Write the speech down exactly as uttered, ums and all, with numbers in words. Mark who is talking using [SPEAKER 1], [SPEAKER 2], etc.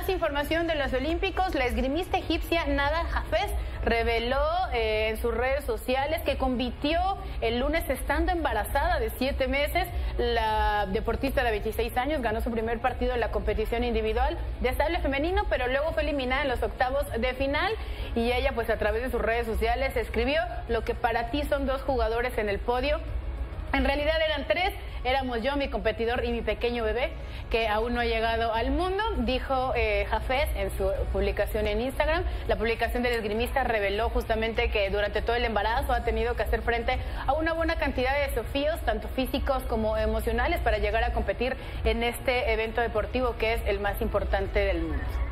[SPEAKER 1] información de los Olímpicos. La esgrimista egipcia Nada Hafez reveló eh, en sus redes sociales que compitió el lunes estando embarazada de siete meses. La deportista de veintiséis años ganó su primer partido en la competición individual de sable femenino, pero luego fue eliminada en los octavos de final, y ella pues a través de sus redes sociales escribió: lo que para ti son dos jugadores en el podio, en realidad eran tres. Éramos yo, mi competidor y mi pequeño bebé, que aún no ha llegado al mundo, dijo eh, Hafez en su publicación en Instagram. La publicación del esgrimista reveló justamente que durante todo el embarazo ha tenido que hacer frente a una buena cantidad de desafíos, tanto físicos como emocionales, para llegar a competir en este evento deportivo que es el más importante del mundo.